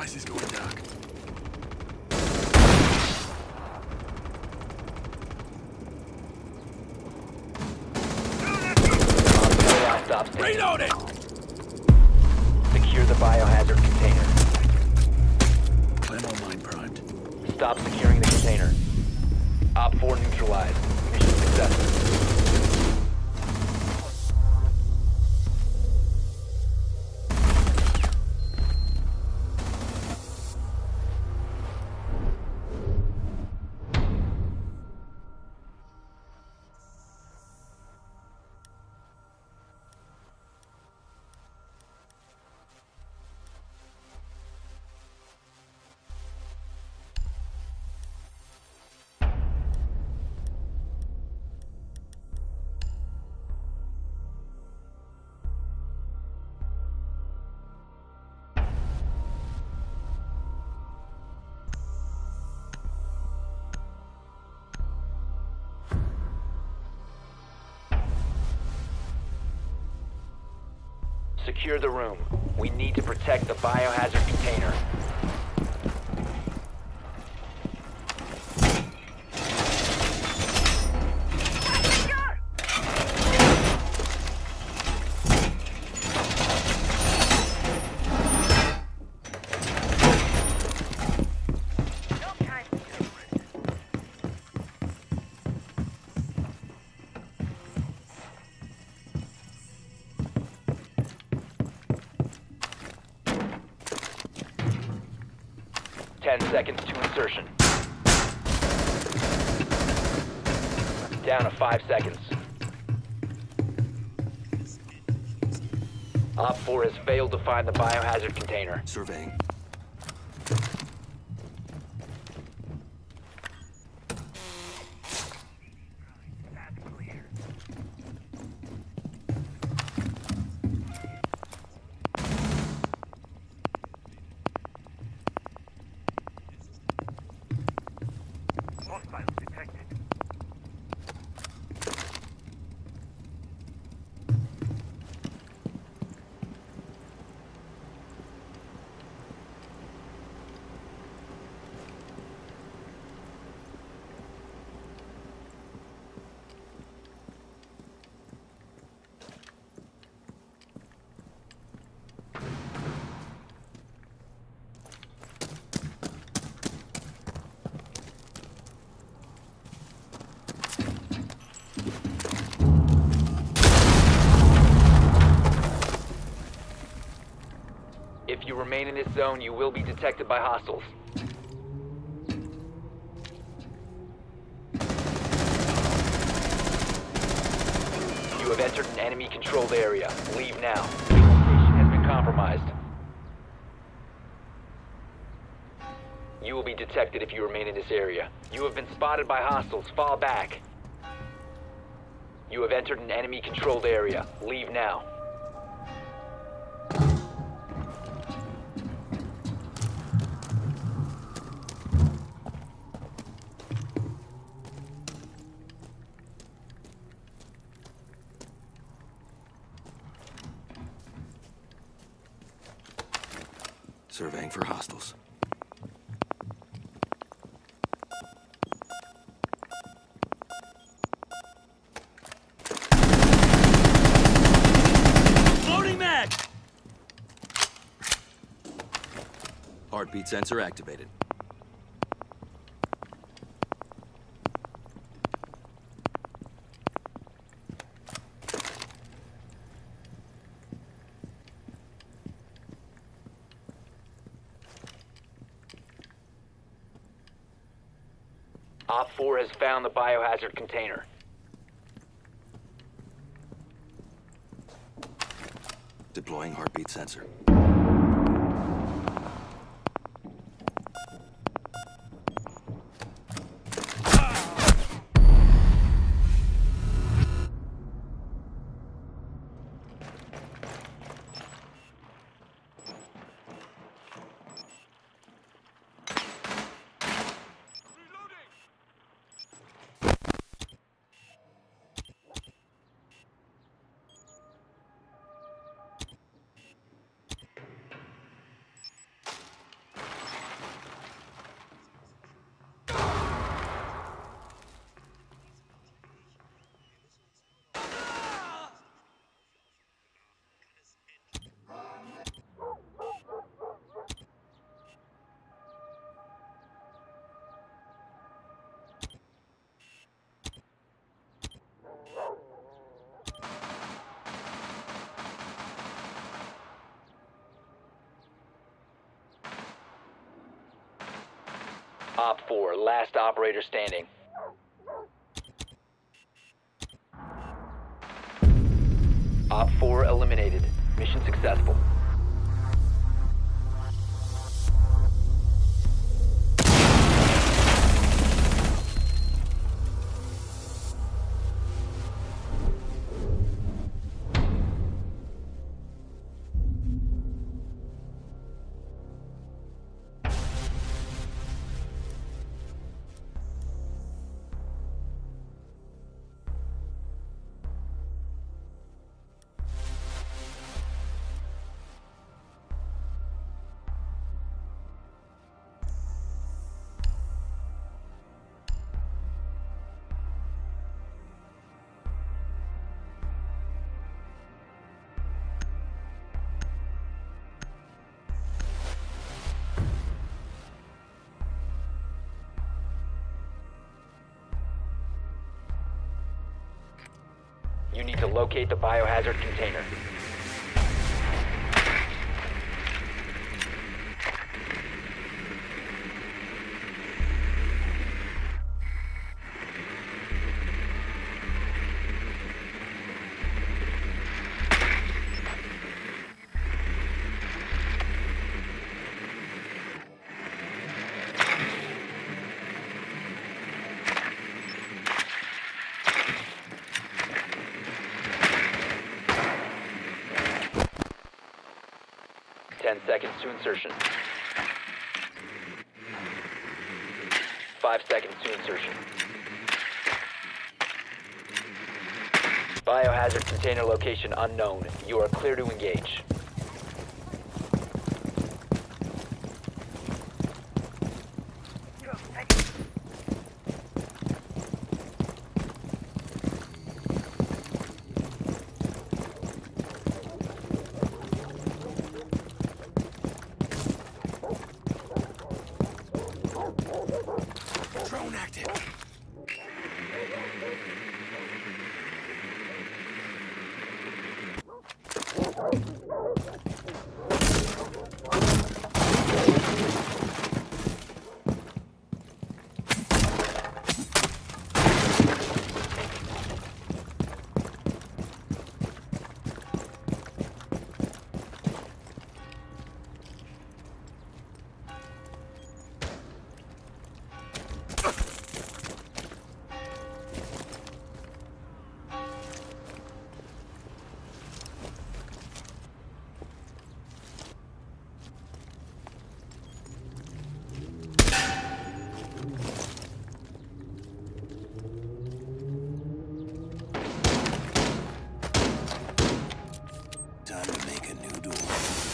Device is going dark. Stop. Reloading! Secure the biohazard container. Claymore mine primed. Stop securing the container. Op 4 neutralized. Mission successful. Secure the room. We need to protect the biohazard container. Seconds to insertion. Down to 5 seconds. Op 4 has failed to find the biohazard container. Surveying. If you remain in this zone, you will be detected by hostiles. You have entered an enemy-controlled area. Leave now. The location has been compromised. You will be detected if you remain in this area. You have been spotted by hostiles. Fall back. You have entered an enemy-controlled area. Leave now. Surveying for hostiles. Loading mag! Heartbeat sensor activated. Op 4 has found the biohazard container. Deploying heartbeat sensor. Op 4, last operator standing. Op 4 eliminated. Mission successful. You need to locate the biohazard container. Seconds to insertion. 5 seconds to insertion. Biohazard container location unknown. You are clear to engage. Drone active. Time to make a new door.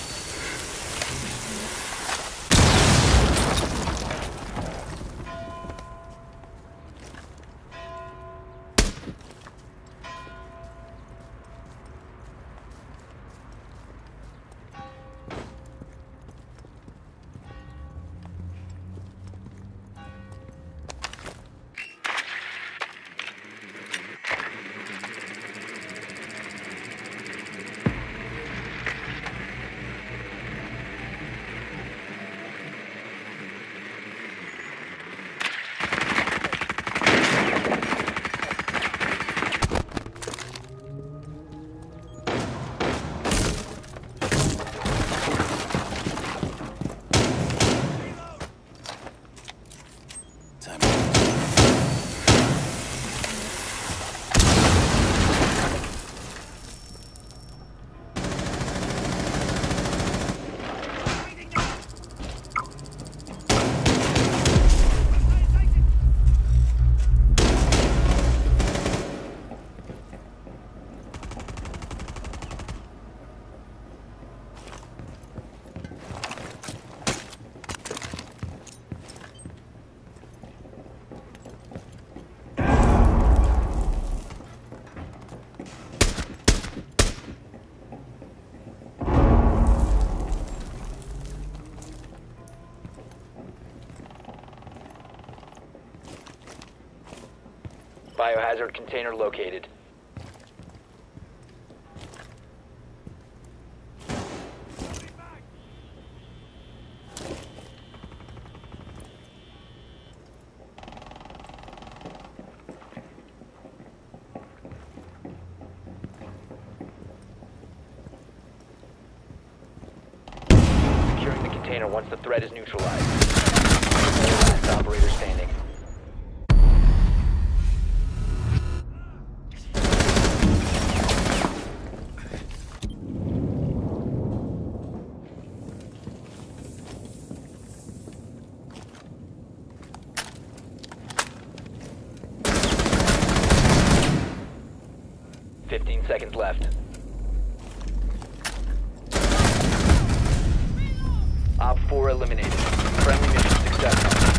Biohazard container located. container once the threat is neutralized. Last operator standing. Seconds left. Op 4 eliminated. Friendly mission successful.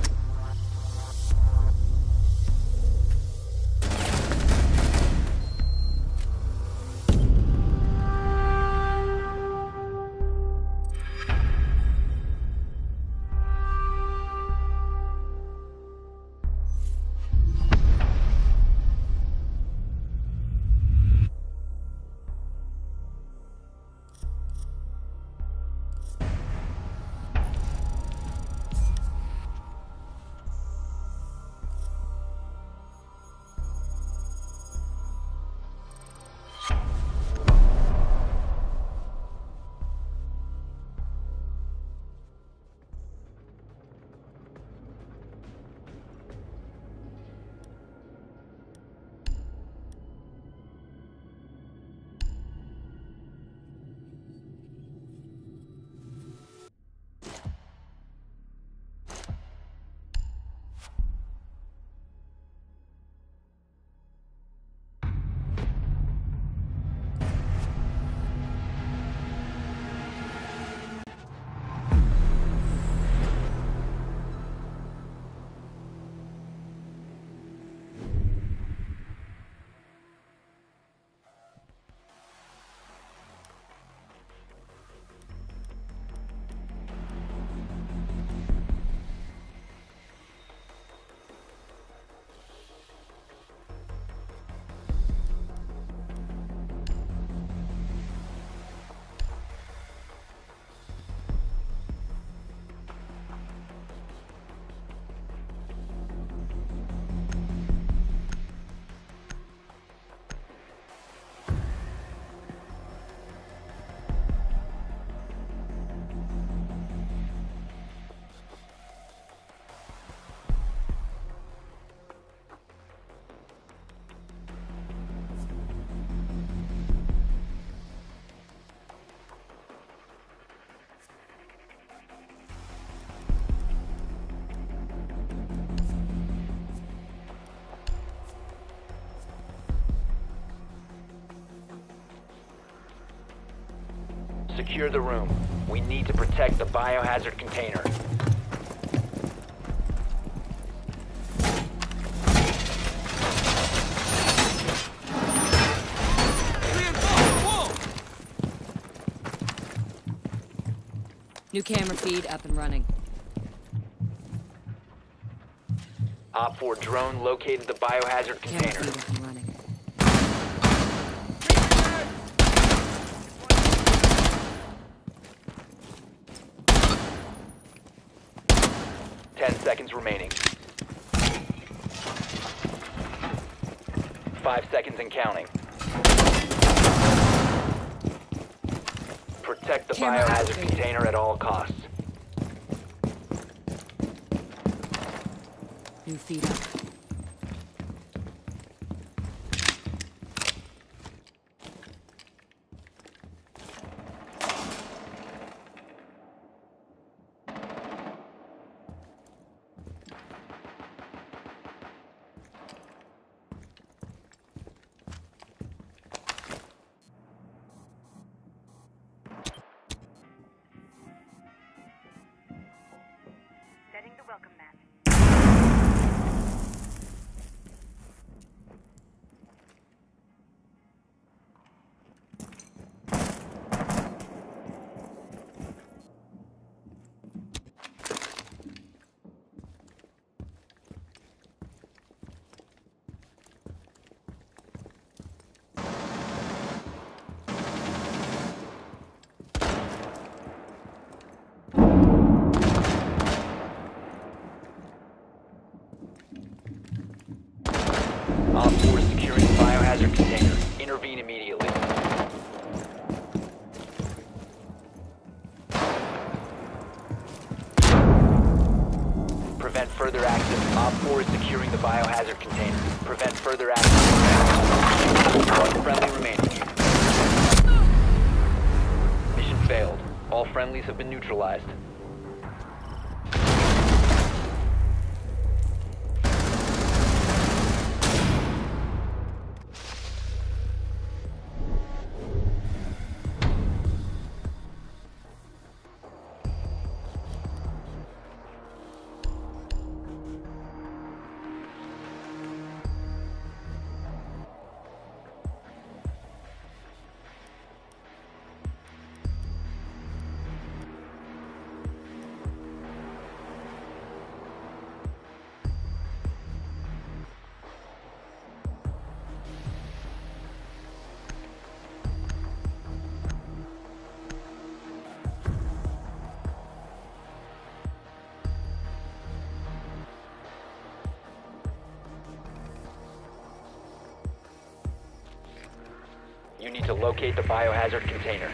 Secure the room. We need to protect the biohazard container. New camera feed up and running. Op 4 drone located the biohazard Camera container. feed up and running. 10 seconds remaining. 5 seconds and counting. Protect the Camera biohazard activated. container at all costs. New feed up. Setting the welcome mat. Op 4 is securing the biohazard container. Intervene immediately. further access. Op 4 is securing the biohazard container. Prevent further access. One friendly remaining. Mission failed. All friendlies have been neutralized. You need to locate the biohazard container.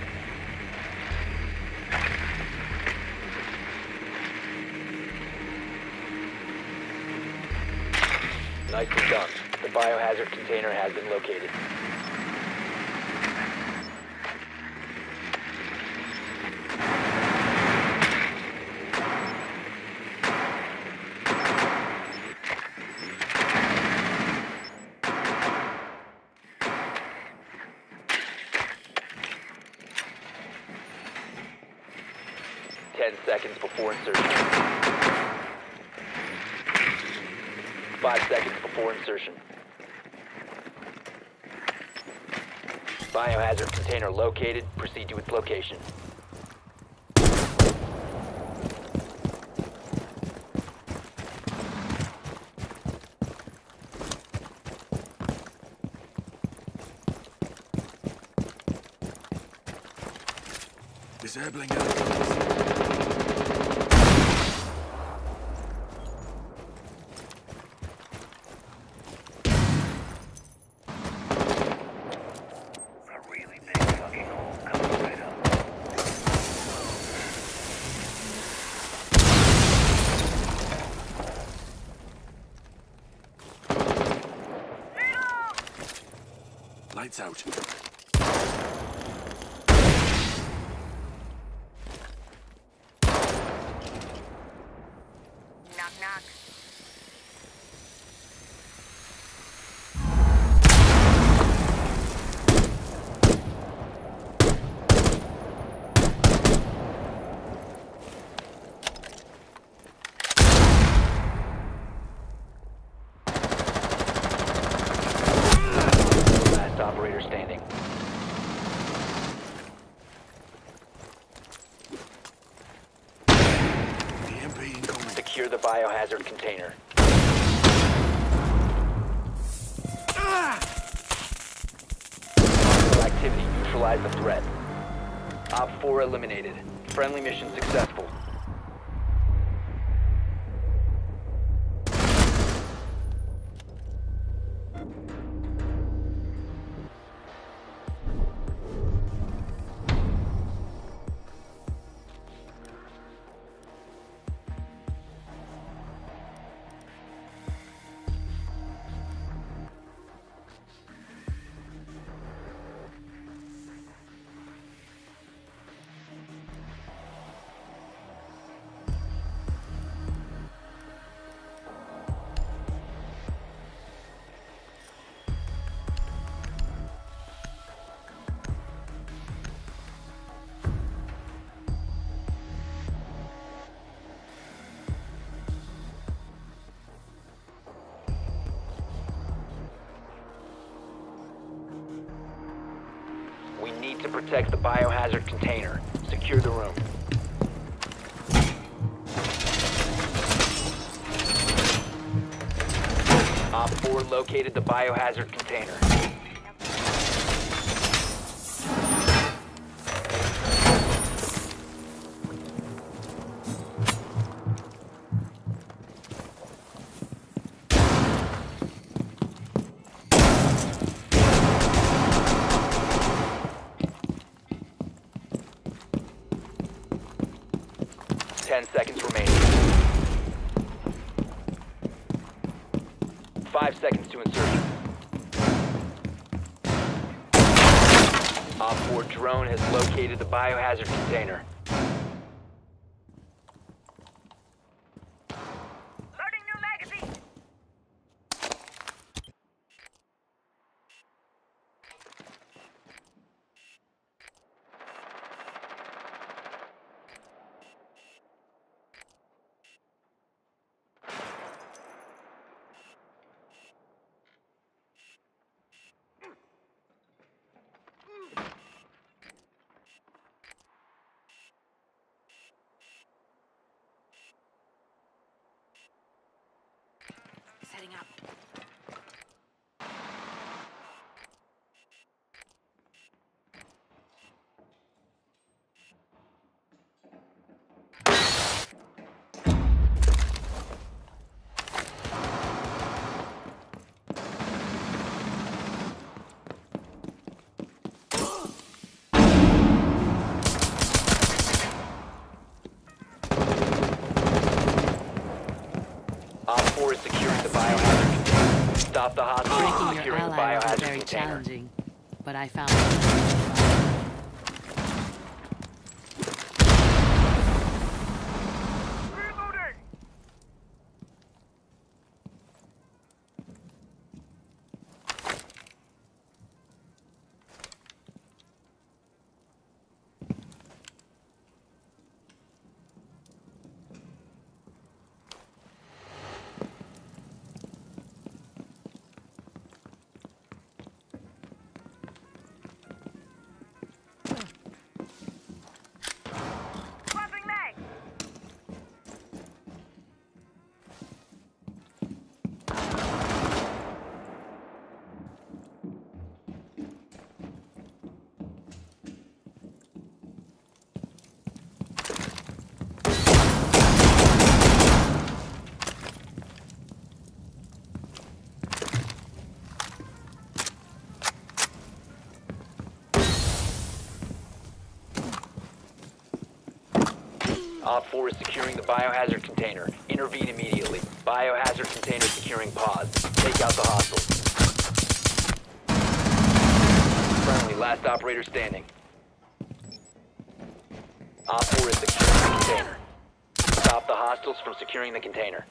Nicely done. The biohazard container has been located. Seconds before insertion. 5 seconds before insertion. Biohazard container located. Proceed to its location. Disabling enemies. Lights out. Knock, knock. Last operator standing. EMP incoming. Secure the biohazard container. Activity. Neutralize the threat. Op 4 eliminated. Friendly mission successful. We need to protect the biohazard container. Secure the room. Op 4 located the biohazard container. Ten seconds remaining. 5 seconds to insertion. Op 4 drone has located the biohazard container. Loading new magazine. Setting up. Op 4 is securing the biohazard container. Stop the hostage from Breaking your securing the ally was biohazard very container. challenging, but I found it. Reloading. Swapping mag. Op 4 is securing the biohazard container. Intervene immediately. Biohazard container securing pods. Take out the hostiles. Friendly, last operator standing. Op 4 is securing the container. Stop the hostiles from securing the container.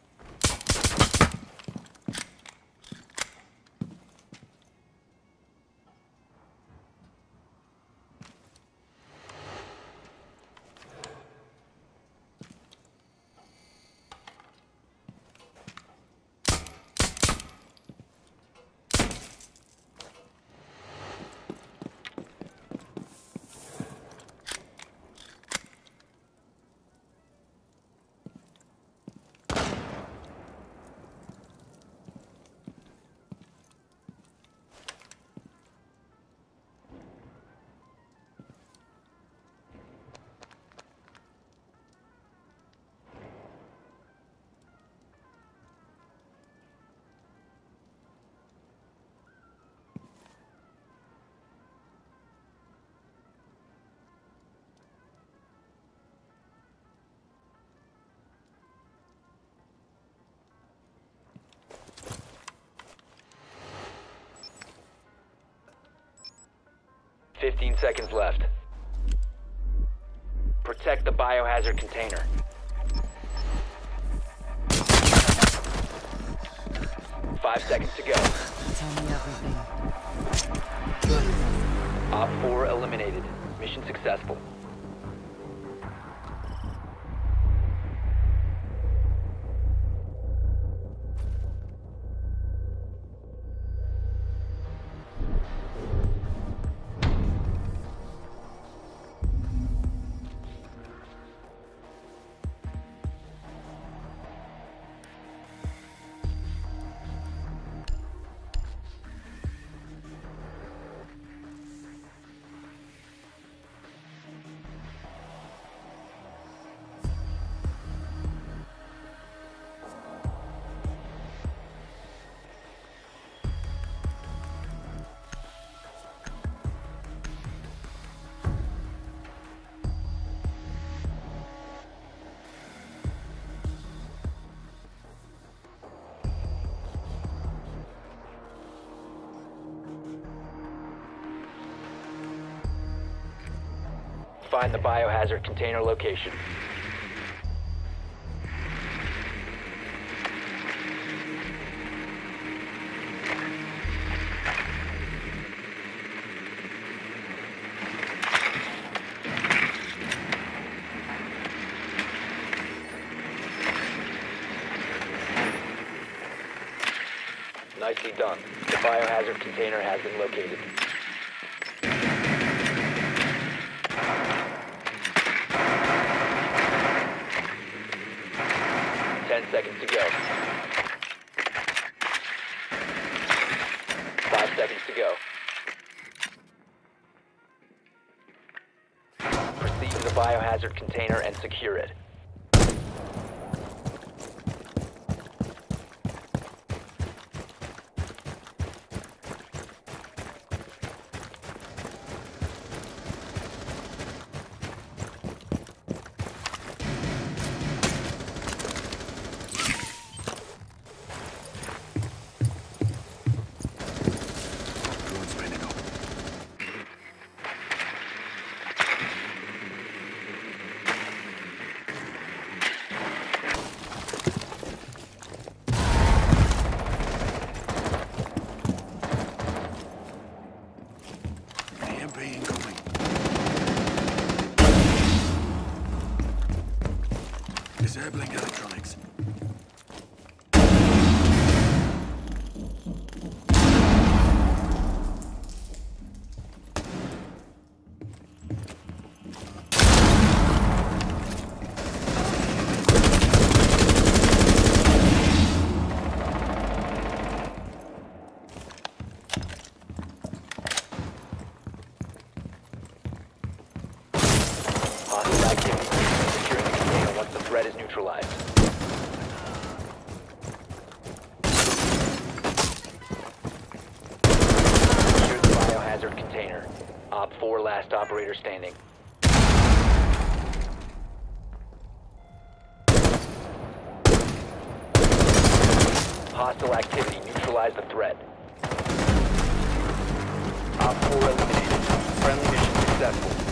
Fifteen seconds left. Protect the biohazard container. Five seconds to go. Tell me everything. Op 4 eliminated. Mission successful. find the biohazard container location. Nicely done. The biohazard container has been located. Seconds to go. 5 seconds to go. Proceed to the biohazard container and secure it. Disabling electronics. Hostile activity. Securing the container once the threat is neutralized. Secure the biohazard container. Op 4 last operator standing. Hostile activity. Neutralize the threat. Op 4 eliminated. Friendly mission successful.